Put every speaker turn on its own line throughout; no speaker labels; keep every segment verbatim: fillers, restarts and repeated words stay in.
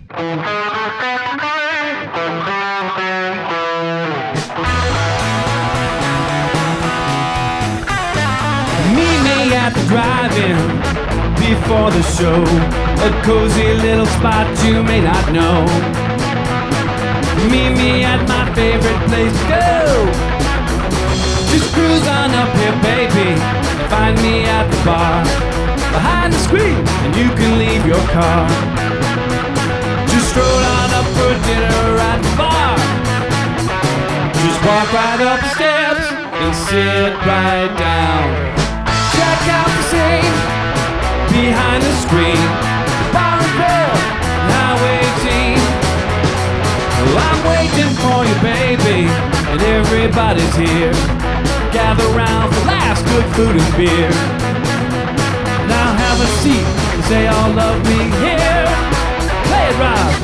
Meet me at the drive-in before the show, a cozy little spot you may not know. Meet me at my favorite place to go. Just cruise on up here, baby. Find me at the bar, behind the screen, and you can leave your car. Just stroll on up for dinner at the bar. Just walk right up the steps and sit right down. Check out the scene behind the screen, bar and grill, highway eighteen. Well, I'm waiting for you, baby, and everybody's here. Gather round for last good food and beer. Now have a seat and say all love me here. Play it, Rob.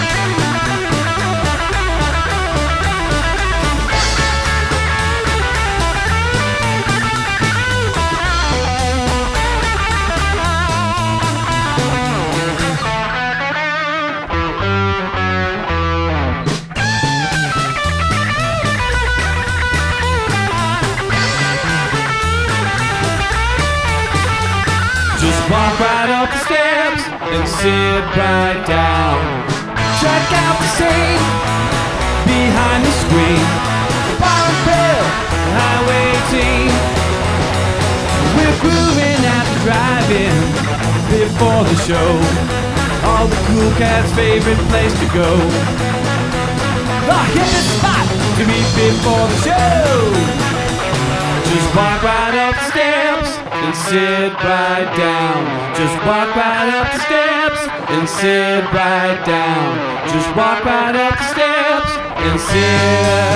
Just walk right up the steps and sit right down. Check out the scene behind the screen, bar and grill, highway eighteen. We're grooving at the drive-in before the show, all the cool cats' favorite place to go. The hippest spot to meet before the show. Just walk right up the steps and sit right down. Just walk right up the steps and sit right down. Just walk right up the steps and sit